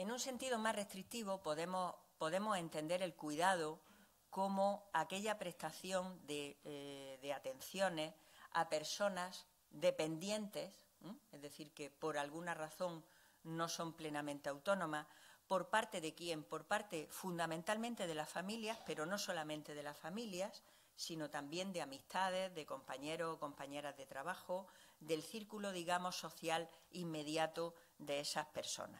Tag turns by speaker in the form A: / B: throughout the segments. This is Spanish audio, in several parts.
A: En un sentido más restrictivo podemos entender el cuidado como aquella prestación de atenciones a personas dependientes, es decir, que por alguna razón no son plenamente autónomas. ¿Por parte de quién? Por parte fundamentalmente de las familias, pero no solamente de las familias, sino también de amistades, de compañeros o compañeras de trabajo, del círculo, digamos, social inmediato de esas personas.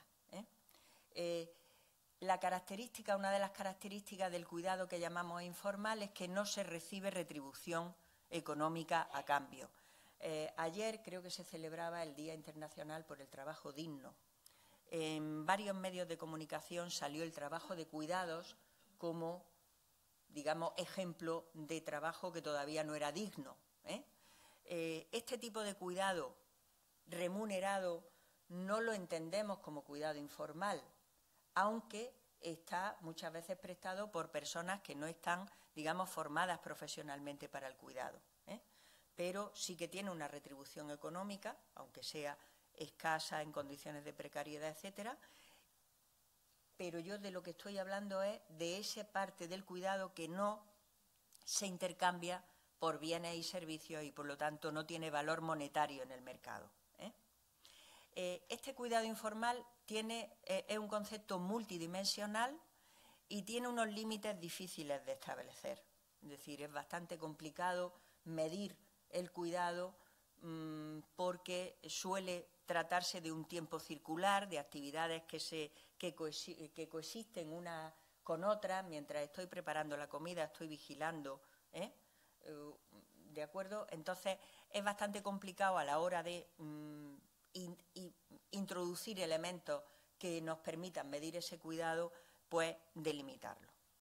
A: Una de las características del cuidado que llamamos informal es que no se recibe retribución económica a cambio. Ayer creo que se celebraba el Día Internacional por el Trabajo Digno. En varios medios de comunicación salió el trabajo de cuidados como, digamos, ejemplo de trabajo que todavía no era digno. Este tipo de cuidado remunerado no lo entendemos como cuidado informal, aunque está muchas veces prestado por personas que no están, digamos, formadas profesionalmente para el cuidado, pero sí que tiene una retribución económica, aunque sea escasa, en condiciones de precariedad, etcétera. Pero yo de lo que estoy hablando es de esa parte del cuidado que no se intercambia por bienes y servicios y, por lo tanto, no tiene valor monetario en el mercado. Este cuidado informal es un concepto multidimensional y tiene unos límites difíciles de establecer. Es decir, es bastante complicado medir el cuidado porque suele tratarse de un tiempo circular, de actividades que coexisten unas con otras. Mientras estoy preparando la comida, estoy vigilando, ¿de acuerdo? Entonces, es bastante complicado a la hora de introducir elementos que nos permitan medir ese cuidado, pues delimitarlo.